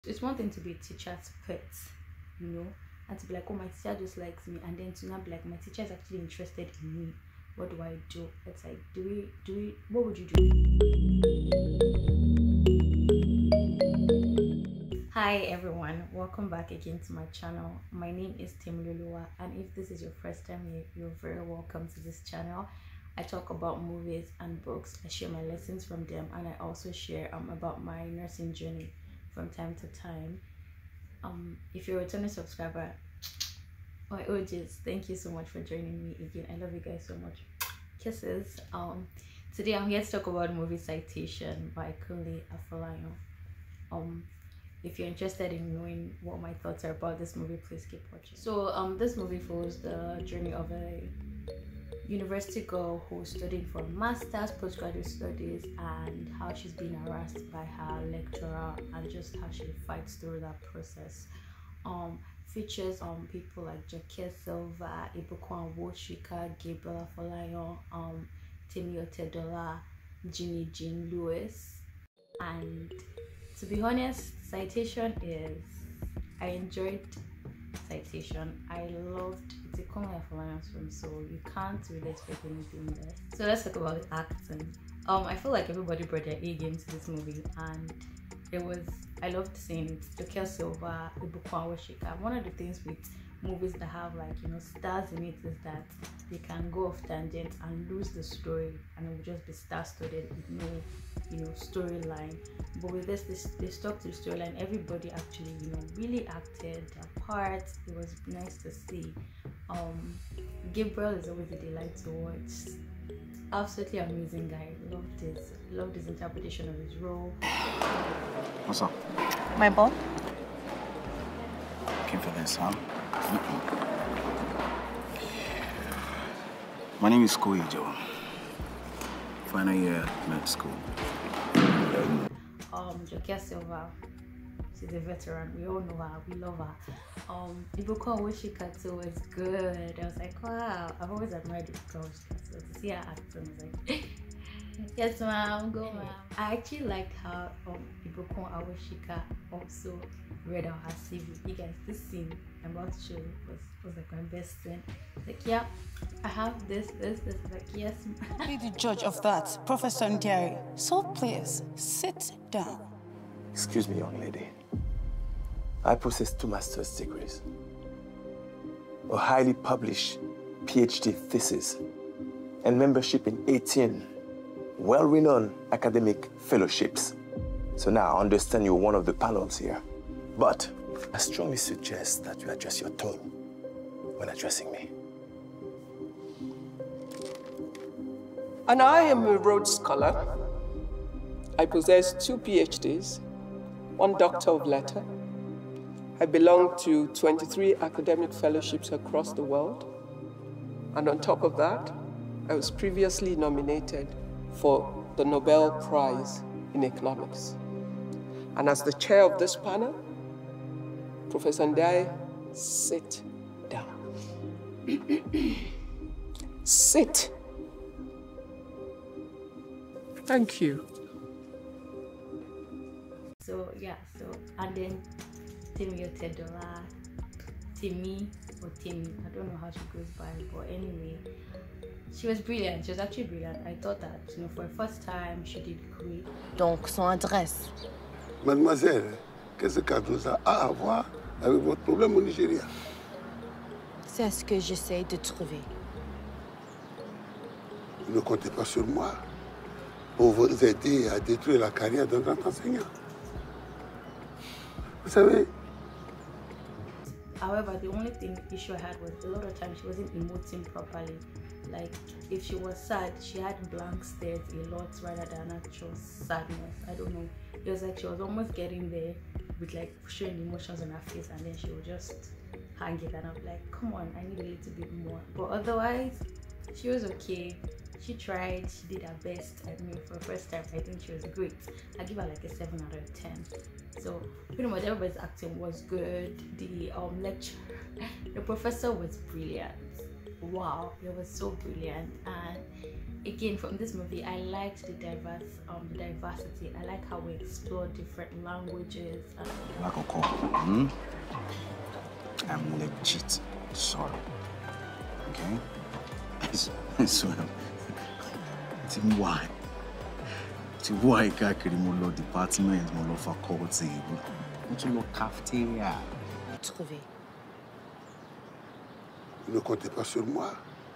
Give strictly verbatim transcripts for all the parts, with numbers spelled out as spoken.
It's one thing to be a teacher's pet, you know, and to be like, oh, my teacher just likes me, and then to not be like, my teacher is actually interested in me. What do I do? It's like, do we, do we, what would you do? Hi everyone, welcome back again to my channel. My name is Temi, and if this is your first time here, you're very welcome to this channel. I talk about movies and books. I share my lessons from them, and I also share um about my nursing journey from time to time. Um if you're a returning subscriber, my O Gs, thank you so much for joining me again. I love you guys so much. Kisses. Um today I'm here to talk about the movie Citation by Kunle, Afolayan. Um if you're interested in knowing what my thoughts are about this movie, please keep watching. So um this movie follows the journey of a university girl who's studying for master's postgraduate studies, and how she's being harassed by her lecturer, and just how she fights through that process. Um features um people like Jackie Silva, Ibukwan Woshika, Gabriel Afolayan, um Temi, Otedola, Ginny Jean Lewis. And to be honest, Citation is, I enjoyed Citation. I loved, it's a Kunle Afolayan film, so you can't really expect anything there. So let's talk about the acting. Um, I feel like everybody brought their A game to this movie, and it was, I loved seeing it. Jackie Silva, Ibukwan Woshika. One of the things with movies that have, like, you know, stars in it is that they can go off tangent and lose the story, and it will just be star-studded with no, you know, storyline. But with this, this they stuck to the storyline. Everybody actually, you know, really acted their part. It was nice to see. Um, Gabriel is always a delight to watch. Absolutely amazing guy. Loved his, loved his interpretation of his role. What's up? My ball. Came for this, huh? My name is Koyi Joe. Final year med school. Um, Jackie Silva, she's a veteran. We all know her. We love her. Um, Ibukwan Woshika too was good. I was like, wow. I've always admired Ibukwan Woshika, so to see her acting, I was like, yes, ma'am, go, ma'am. I actually liked how um Ibukwan Woshika also read out her C V. You guys, this scene I'm about to show you was, was like my best scene. Like, yeah, I have this, this, this. Like, yes, ma'am. Be the judge of that, Professor Ndiaye. So please, sit down. Excuse me, young lady. I possess two master's degrees, a highly published PhD thesis, and membership in eighteen well-renowned academic fellowships. So now I understand you're one of the panels here. But I strongly suggest that you adjust your tone when addressing me. And I am a Rhodes Scholar. I possess two PhDs, one Doctor of Letter. I belong to twenty-three academic fellowships across the world. And on top of that, I was previously nominated for the Nobel Prize in Economics. And as the chair of this panel, Professor Ndiaye, sit down. Sit. Thank you. So yeah, so and then Temi, Otedola, Temi or Temi, I don't know how she goes by, but anyway, she was brilliant. She was actually brilliant. I thought that, you know, for the first time, she did great. Donc, son adresse. Mademoiselle, qu'est-ce que tout ça a à voir avec votre problème au Nigeria? C'est ce que j'essaie de trouver. Vous ne comptez pas sur moi pour vous aider à détruire la carrière d'un grand enseignant. Vous savez. However, the only thing issue I had was a lot of times she wasn't emoting properly. Like, if she was sad, she had blank stares a lot rather than actual sadness. I don't know. It was like she was almost getting there with like showing emotions on her face, and then she would just hang it, and I'm like, come on, I need a little bit more. But otherwise, she was okay. She tried, she did her best. I mean, for the first time, I think she was great. I give her like a seven out of ten. So pretty much everybody's acting was good. The um lecture, the professor was brilliant. Wow, it was so brilliant. And again, from this movie, I liked the diverse, um, the diversity. I like how we explore different languages. And Lakoko, hmm? I'm legit sorry. Okay? So, Temi, why? To why kakiri mo lo department, mo lo faculty, mo to lo cafeteria. Trouvé. Ne comptez pas sur moi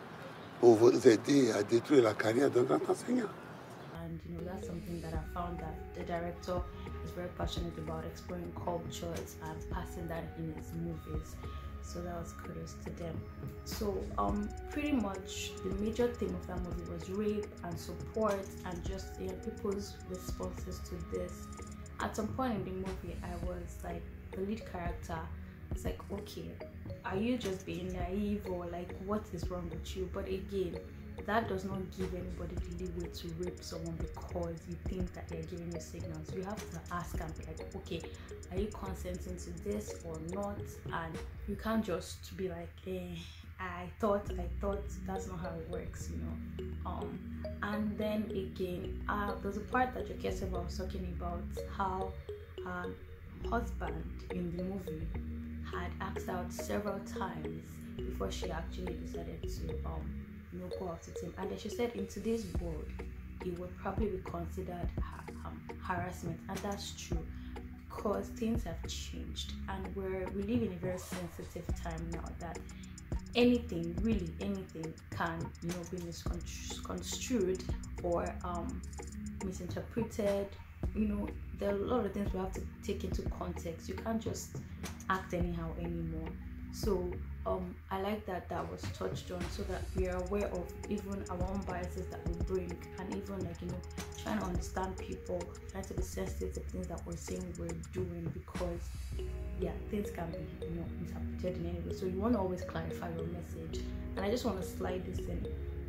pour vous aider à détruire la carrière d'un grand enseignant. And you know, that's something that I found that the director is very passionate about, exploring cultures and passing that in his movies. So that was kudos to them. So um pretty much the major theme of that movie was rape and support and just, you know, people's responses to this. At some point in the movie, I was like, the lead character, it's like, okay, are you just being naive, or like, what is wrong with you? But again, that does not give anybody the leeway to rape someone because you think that they're giving you signals. You have to ask and be like, okay, are you consenting to this or not? And you can't just be like, eh, I thought, I thought. That's not how it works, you know. Um, and then again, uh, there's a part that Jokeseva was talking about how um, husband in the movie had asked out several times before she actually decided to um you know, go out with him. And then she said in today's world it would probably be considered ha um, harassment, and that's true because things have changed and we're we live in a very sensitive time now that anything, really anything, can, you know, be misconstrued or um misinterpreted. You know, there are a lot of things we have to take into context. You can't just act anyhow anymore. So um I like that that was touched on, so that we are aware of even our own biases that we bring, and even, like, you know, trying to understand people, trying to be sensitive to things that we're saying we're doing, because yeah, things can be, you know, interpreted in any way. So you want to always clarify your message. And I just want to slide this in.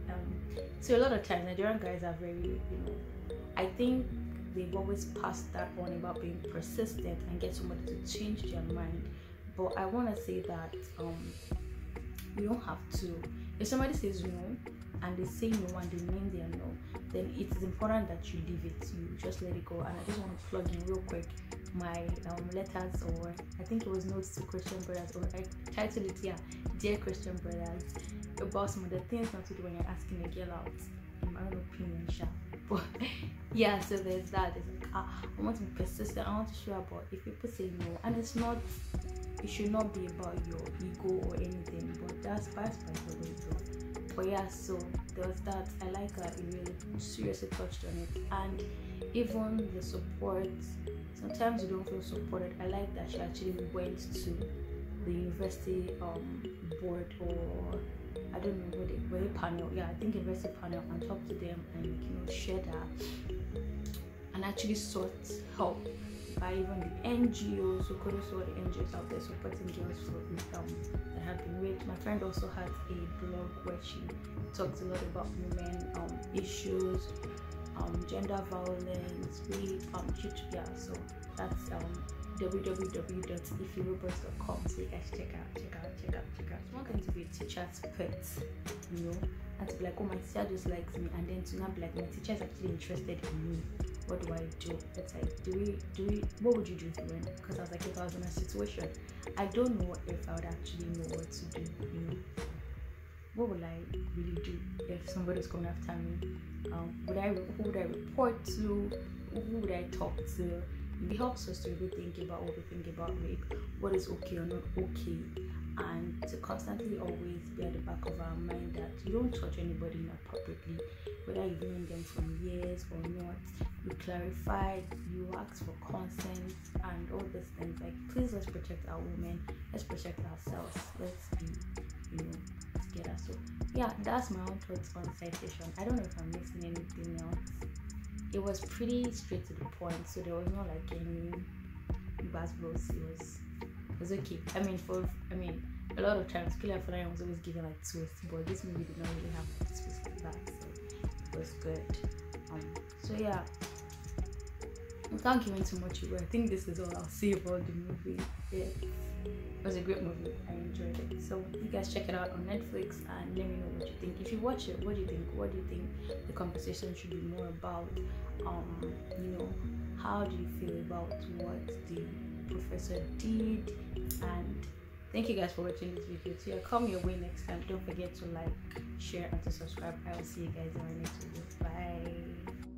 Um so a lot of times Nigerian guys are very, you know, I think they've always passed that on about being persistent and get somebody to change their mind. But I want to say that um you don't have to. If somebody says no and they say no and they mean their no, then it is important that you leave it. You just let it go. And I just want to plug in real quick my um letters, or I think it was notes to Christian brothers, or I titled it, yeah, Dear Christian Brothers, about some of the things not to do when you're asking a girl out, in my own opinion, sha. But yeah, so there's that. It's like, ah, I want to be persistent. I want to show up. But if people say no, and it's not, it should not be about your ego or anything. But that's that's by the way, though. But yeah, so there was that. I like that it really seriously touched on it, and even the support. Sometimes you don't feel supported. I like that she actually went to the university um board, or I don't know what they, what they panel, yeah, I think university panel, and talk to them and, you know, share that and actually sought help by even the N G Os. So kudos to all the N G Os out there supporting girls for um that have been raped. My friend also has a blog where she talks a lot about women um issues, um gender violence, rape, um yeah. So that's um w w w dot if you robots dot com, so you guys check out, check out, check out, check out. It's not going to be a teacher's pet, you know, and to be like, oh, my teacher just likes me, and then to not be like, my teacher is actually interested in me. What do I do? It's like, do we, do we, what would you do if you were? Because I was like, if I was in a situation, I don't know if I would actually know what to do, you know. What would I really do if somebody's coming after me? Um, would I, who would I report to? Who would I talk to? It helps us to really think about what we think about rape, what is okay or not okay, and to constantly always be at the back of our mind that you don't touch anybody inappropriately, whether you've known them for years or not. You clarify, you ask for consent, and all these things. Like, please, let's protect our women, let's protect ourselves, let's be, you know, together. So yeah, that's my own thoughts on citation. I don't know if I'm missing anything else. It was pretty straight to the point, so there was not like any buzz bros. It was it was okay. I mean, for I mean, a lot of times Afolayan was always giving like twists, but this movie did not really have like twists like that, so it was good. Um, so yeah, without giving too much away, I think this is all I'll say about the movie. Yeah, it was a great movie. I enjoyed it. So you guys check it out on Netflix and let me know what you think. If you watch it, what do you think? What do you think the conversation should be more about? Um, you know, how do you feel about what the professor did? And thank you guys for watching this video. So yeah, come your way next time. Don't forget to like, share, and to subscribe. I will see you guys in my next video. Bye.